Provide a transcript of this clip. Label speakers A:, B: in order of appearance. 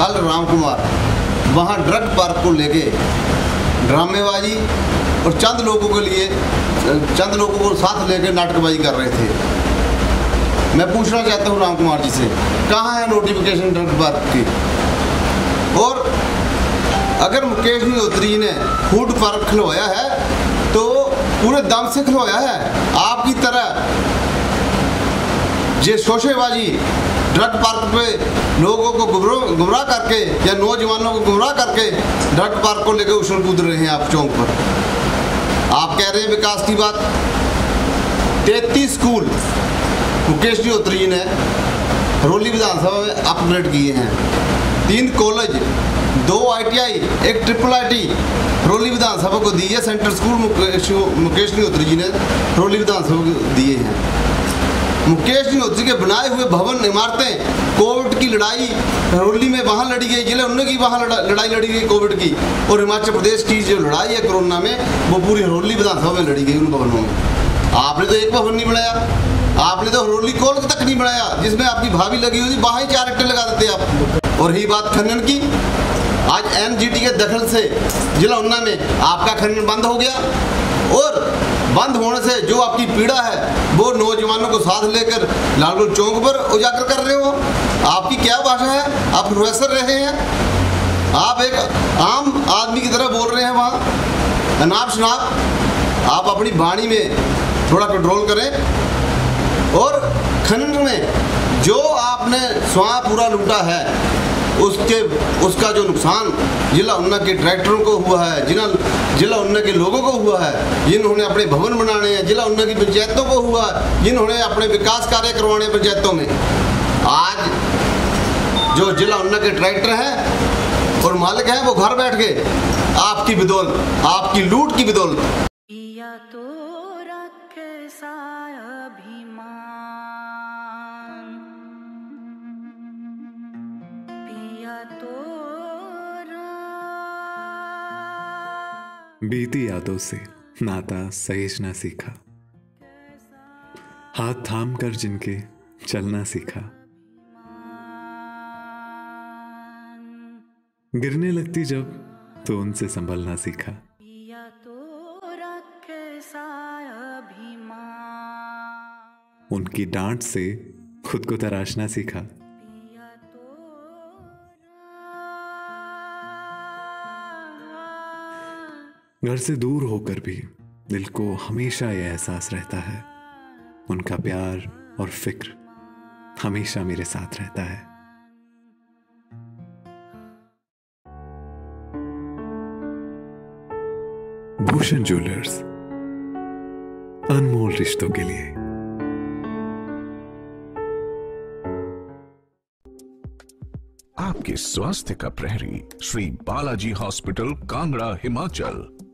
A: कल राम कुमार वहाँ drug park को लेके ड्रामेबाजी और चंद लोगों को साथ लेकर नाटकबाजी कर रहे थे। मैं पूछना चाहता हूँ राम कुमार जी से, कहाँ है नोटिफिकेशन ड्रग पार्क की? और अगर मुकेश अग्निहोत्री जी ने फूड पार्क खिलवाया है तो पूरे दम से खिलवाया है। आपकी तरह ये शोशेबाजी ड्रग पार्क पे लोगों को गुमराह करके या नौजवानों को गुमराह करके ड्रग पार्क को लेकर उछल कूद रहे हैं आप चौक पर। आप कह रहे हैं विकास की बात। 33 स्कूल मुकेश अग्निहोत्री जी ने हरोली विधानसभा में अपग्रेड किए हैं। 3 कॉलेज, 2 ITI, 1 IIIT हरोली विधानसभा को दी है। सेंट्रल स्कूल मुकेश अग्निहोत्री जी ने हरोली विधानसभा को दिए हैं। मुकेश अग्निहोत्री के बनाए हुए भवन इमारतें, कोविड की लड़ाई हरोली में वहाँ लड़ी गई, जिले उन्होंने की वहाँ लड़ाई लड़ी गई कोविड की, और हिमाचल प्रदेश की जो लड़ाई है कोरोना में वो पूरी हरोली विधानसभा में लड़ी गई उन भवनों में। आपने तो एक भवन नहीं बनाया, आपने तो हरोली कॉलेज तक नहीं बनाया जिसमें आपकी भाभी लगी हुई थी, वहाँ ही 4 ईंटें लगा देते आप। और ही बात खनन की, आज NGT के दखल से जिला ऊना में आपका खनन बंद हो गया, और बंद होने से जो आपकी पीड़ा है वो नौजवानों को साथ लेकर लालगंज चौक पर उजागर कर रहे हो। आपकी क्या भाषा है? आप प्रोफेसर रहे हैं, आप एक आम आदमी की तरह बोल रहे हैं वहाँ अनाप शनाप। आप अपनी वाणी में थोड़ा कंट्रोल करें। और खनन में जो आपने स्वां पूरा लूटा है उसका जो नुकसान जिला ऊना के डायरेक्टरों को हुआ है, जिला ऊना के लोगों को हुआ है, जिन्होंने अपने भवन बनाने हैं, जिला ऊना की पंचायतों को हुआ है, जिन्होंने अपने विकास कार्य करवाने पंचायतों में, आज जो जिला ऊना के डायरेक्टर हैं और मालिक हैं वो घर बैठ के आपकी बदौलत, आपकी लूट की बदौलत
B: बीती यादों से नाता सहेजना सीखा, हाथ थाम कर जिनके चलना सीखा, गिरने लगती जब तो उनसे संभलना सीखा, उनकी डांट से खुद को तराशना सीखा, घर से दूर होकर भी दिल को हमेशा यह एहसास रहता है, उनका प्यार और फिक्र हमेशा मेरे साथ रहता है। भूषण ज्वेलर्स, अनमोल रिश्तों के लिए।
C: आपके स्वास्थ्य का प्रहरी श्री बालाजी हॉस्पिटल, कांगड़ा, हिमाचल।